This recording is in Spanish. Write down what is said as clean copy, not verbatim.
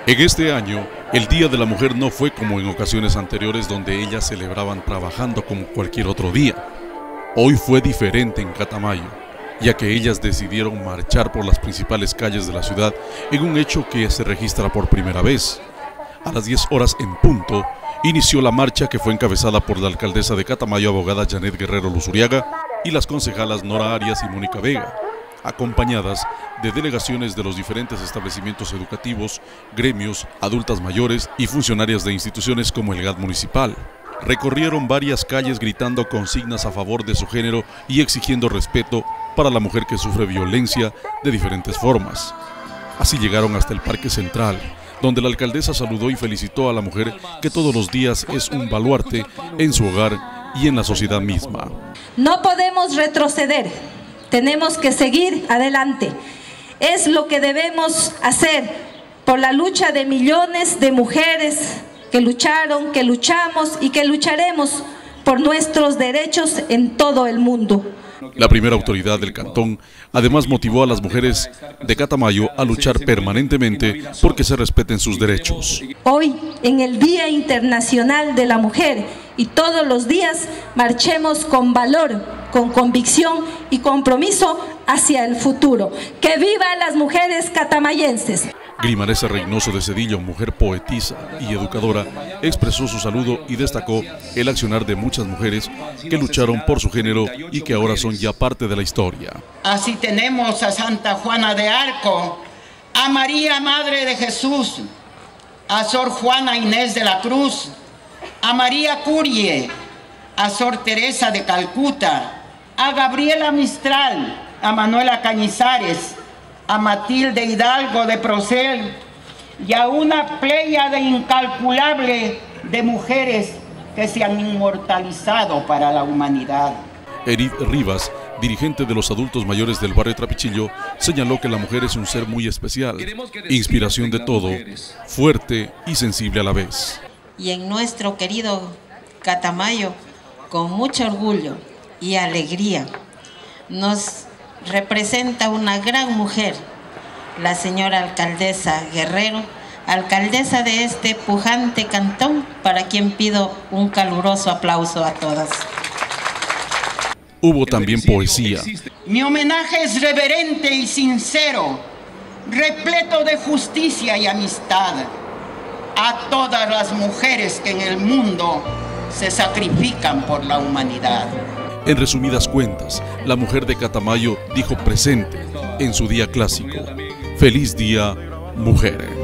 En este año, el Día de la Mujer no fue como en ocasiones anteriores donde ellas celebraban trabajando como cualquier otro día. Hoy fue diferente en Catamayo, ya que ellas decidieron marchar por las principales calles de la ciudad en un hecho que se registra por primera vez. A las 10 horas en punto, inició la marcha que fue encabezada por la alcaldesa de Catamayo, abogada Janet Guerrero Luzuriaga, y las concejalas Nora Arias y Mónica Vega, acompañadas de delegaciones de los diferentes establecimientos educativos, gremios, adultas mayores y funcionarias de instituciones como el GAT municipal. Recorrieron varias calles gritando consignas a favor de su género y exigiendo respeto para la mujer que sufre violencia de diferentes formas. Así llegaron hasta el Parque Central, donde la alcaldesa saludó y felicitó a la mujer que todos los días es un baluarte en su hogar y en la sociedad misma. No podemos retroceder, tenemos que seguir adelante. Es lo que debemos hacer por la lucha de millones de mujeres que lucharon, que luchamos y que lucharemos por nuestros derechos en todo el mundo. La primera autoridad del cantón además motivó a las mujeres de Catamayo a luchar permanentemente porque se respeten sus derechos. Hoy, en el Día Internacional de la Mujer y todos los días, marchemos con valor, con convicción y compromiso hacia el futuro. ¡Que vivan las mujeres catamayenses! Grimaresa Reynoso de Cedillo, mujer poetisa y educadora, expresó su saludo y destacó el accionar de muchas mujeres que lucharon por su género y que ahora son ya parte de la historia. Así tenemos a Santa Juana de Arco, a María Madre de Jesús, a Sor Juana Inés de la Cruz, a María Curie, a Sor Teresa de Calcuta, a Gabriela Mistral, a Manuela Cañizares, a Matilde Hidalgo de Procel y a una pléyade incalculable de mujeres que se han inmortalizado para la humanidad. Edith Rivas, dirigente de los adultos mayores del barrio Trapichillo, señaló que la mujer es un ser muy especial, inspiración de todo, fuerte y sensible a la vez. Y en nuestro querido Catamayo, con mucho orgullo y alegría, nos representa una gran mujer, la señora alcaldesa Guerrero, alcaldesa de este pujante cantón, para quien pido un caluroso aplauso a todas. Hubo también poesía. Mi homenaje es reverente y sincero, repleto de justicia y amistad, a todas las mujeres que en el mundo se sacrifican por la humanidad. En resumidas cuentas, la mujer de Catamayo dijo presente en su día clásico: ¡Feliz Día, Mujeres!